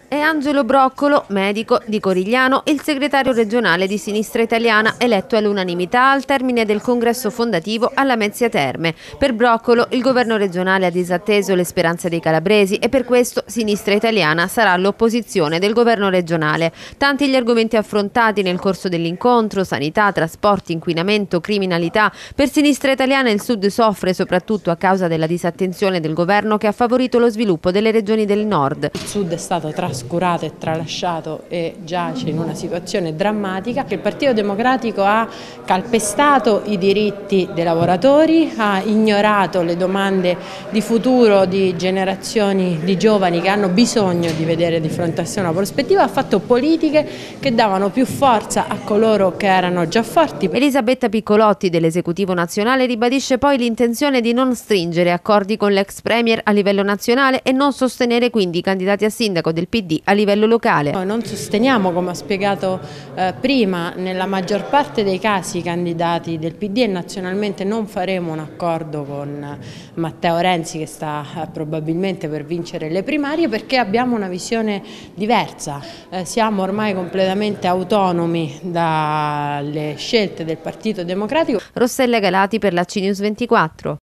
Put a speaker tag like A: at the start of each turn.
A: È Angelo Broccolo, medico di Corigliano, il segretario regionale di Sinistra Italiana, eletto all'unanimità al termine del congresso fondativo alla Mezzia Terme. Per Broccolo il governo regionale ha disatteso le speranze dei calabresi e per questo Sinistra Italiana sarà all'opposizione del governo regionale. Tanti gli argomenti affrontati nel corso dell'incontro: sanità, trasporti, inquinamento, criminalità. Per Sinistra Italiana il Sud soffre soprattutto a causa della disattenzione del governo che ha favorito lo sviluppo delle regioni del Nord.
B: Il Sud è stato trascurato e tralasciato e giace in una situazione drammatica. Il Partito Democratico ha calpestato i diritti dei lavoratori, ha ignorato le domande di futuro di generazioni di giovani che hanno bisogno di vedere di fronte a sé una prospettiva, ha fatto politiche che davano più forza a coloro che erano già forti.
A: Elisabetta Piccolotti dell'Esecutivo nazionale ribadisce poi l'intenzione di non stringere accordi con l'ex premier a livello nazionale e non sostenere quindi i candidati a sindaco del PD a livello locale.
B: Noi non sosteniamo, come ho spiegato prima, nella maggior parte dei casi i candidati del PD e nazionalmente non faremo un accordo con Matteo Renzi, che sta probabilmente per vincere le primarie, perché abbiamo una visione diversa. Siamo ormai completamente autonomi dalle scelte del Partito Democratico.
A: Rossella Galati per la CNews 24.